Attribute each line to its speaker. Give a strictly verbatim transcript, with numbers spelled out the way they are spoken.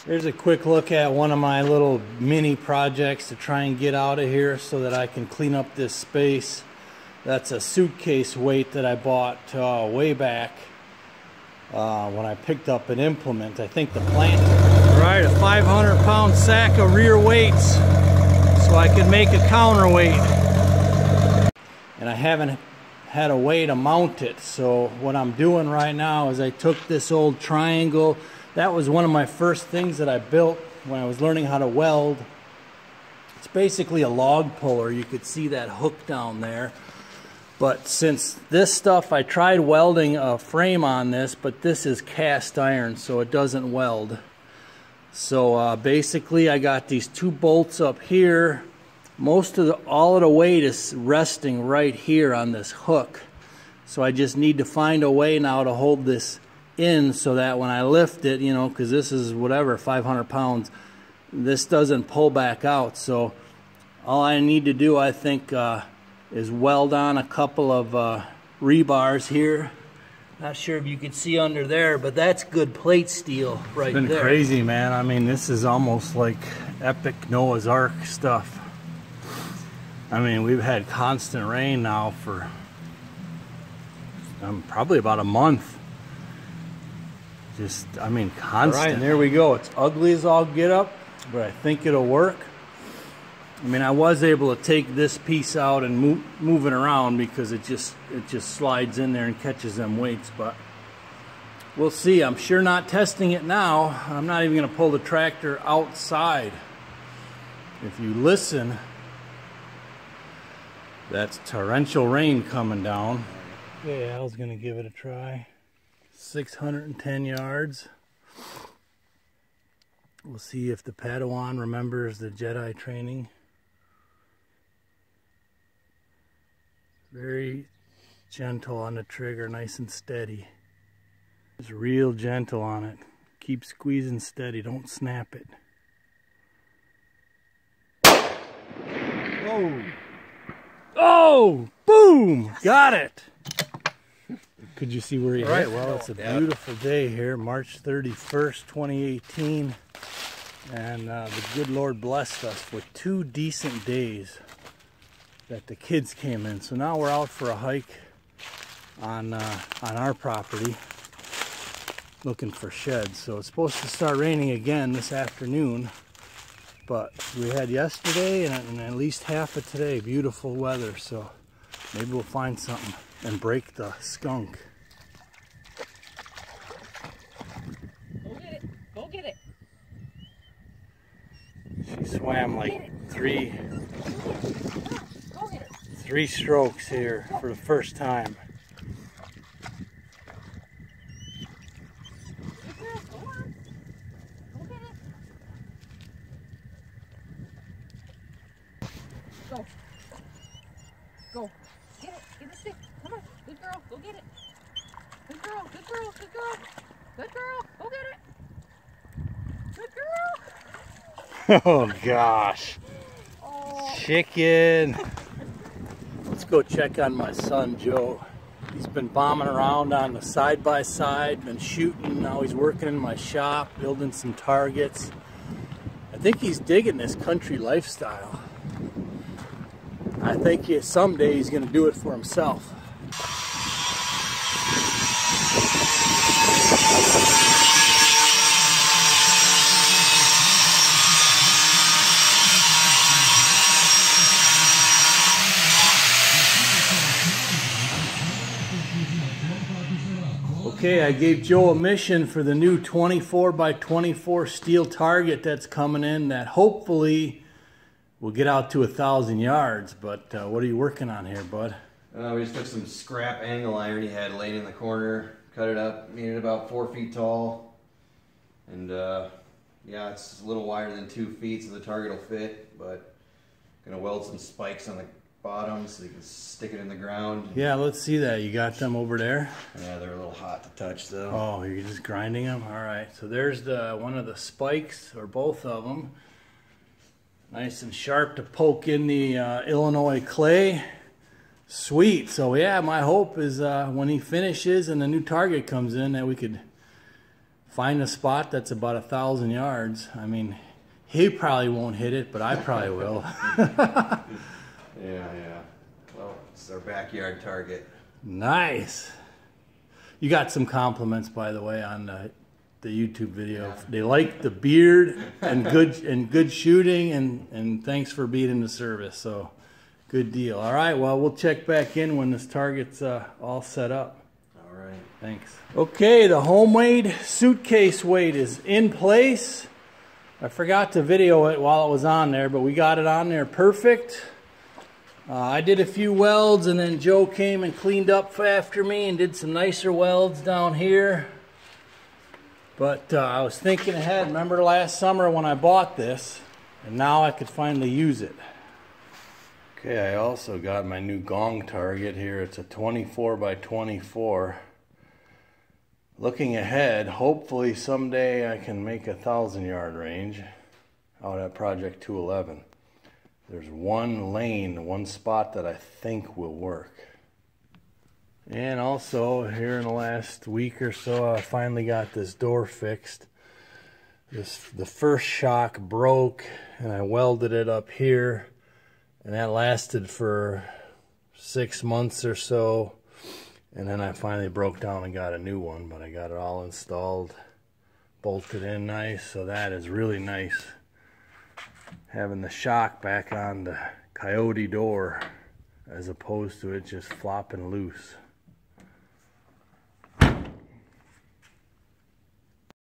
Speaker 1: Here's a quick look at one of my little mini projects to try and get out of here so that I can clean up this space. That's a suitcase weight that I bought uh, way back uh, when I picked up an implement. I think the plant. All right, a five hundred pound sack of rear weights so I could make a counterweight. And I haven't had a way to mount it, so what I'm doing right now is I took this old triangle. That was one of my first things that I built when I was learning how to weld. It's basically a log puller. You could see that hook down there. But since this stuff, I tried welding a frame on this, but this is cast iron, so it doesn't weld. So uh, basically I got these two bolts up here. Most of the, all of the weight is resting right here on this hook. So I just need to find a way now to hold this in so that when I lift it, you know, because this is whatever, five hundred pounds, this doesn't pull back out. So all I need to do, I think, uh, is weld on a couple of uh, rebars here. Not sure if you can see under there, but that's good plate steel right there. It's been crazy, man. I mean, this is almost like epic Noah's Ark stuff. I mean, we've had constant rain now for um, probably about a month. Just, I mean, constant. All right, and there we go. It's ugly as all get up, but I think it'll work. I mean, I was able to take this piece out and move, move it around because it just it just slides in there and catches them weights, but we'll see. I'm sure not testing it now. I'm not even going to pull the tractor outside. If you listen, that's torrential rain coming down. Yeah, I was going to give it a try. six hundred ten yards. We'll see if the Padawan remembers the Jedi training. Very gentle on the trigger, nice and steady. It's real gentle on it. Keep squeezing steady, don't snap it. Oh! Oh! Boom! Got it! Could you see where he hit? All right, well, it's a beautiful day here, March thirty-first, twenty eighteen. And uh, the good Lord blessed us with two decent days that the kids came in. So now we're out for a hike on uh, on our property looking for sheds. So it's supposed to start raining again this afternoon, but we had yesterday and, and at least half of today beautiful weather, so maybe we'll find something and break the skunk.
Speaker 2: Go get it. Go get it.
Speaker 1: She swam like three three strokes here for the first time.
Speaker 2: Go. Go. Get it. Get the stick. Come on. Good girl. Go get it. Good girl. Good girl. Good girl. Good girl. Go get it. Good girl.
Speaker 1: Oh gosh.
Speaker 2: Oh.
Speaker 1: Chicken. Let's go check on my son Joe. He's been bombing around on the side-by-side, been shooting. Now he's working in my shop, building some targets. I think he's digging this country lifestyle. I think he, someday he's going to do it for himself. Okay, I gave Joe a mission for the new twenty-four by twenty-four steel target that's coming in that hopefully will get out to a thousand yards. But uh, what are you working on here, bud?
Speaker 3: Uh, we just took some scrap angle iron he had laying in the corner, cut it up, made it about four feet tall, and uh, yeah, it's a little wider than two feet, so the target will fit. But gonna weld some spikes on the bottom so you can stick it in the ground.
Speaker 1: Yeah, let's see that. You got them over there?
Speaker 3: Yeah, they're a little hot to touch though.
Speaker 1: Oh, you're just grinding them? All right. So there's the one of the spikes, or both of them. Nice and sharp to poke in the uh, Illinois clay. Sweet. So yeah, my hope is uh, when he finishes and the new target comes in that we could find a spot that's about a thousand yards. I mean, he probably won't hit it, but I probably will.
Speaker 3: Yeah, yeah. Well, it's our backyard target.
Speaker 1: Nice. You got some compliments, by the way, on the, the YouTube video. Yeah. They like the beard and good and good shooting, and, and thanks for being in the service. So, good deal. All right, well, we'll check back in when this target's uh, all set up.
Speaker 3: All right.
Speaker 1: Thanks. Okay, the homemade suitcase weight is in place. I forgot to video it while it was on there, but we got it on there perfect. Uh, I did a few welds, and then Joe came and cleaned up after me and did some nicer welds down here. But uh, I was thinking ahead. Remember last summer when I bought this, and now I could finally use it. Okay, I also got my new gong target here. It's a twenty-four by twenty-four. Looking ahead, hopefully someday I can make a thousand yard range out at Project two eleven. There's one lane, one spot that I think will work. And also here in the last week or so, I finally got this door fixed. This the first shock broke, and I welded it up here, and that lasted for six months or so. And then I finally broke down and got a new one, but I got it all installed, bolted in nice, so that is really nice. Having the shock back on the coyote door as opposed to it just flopping loose.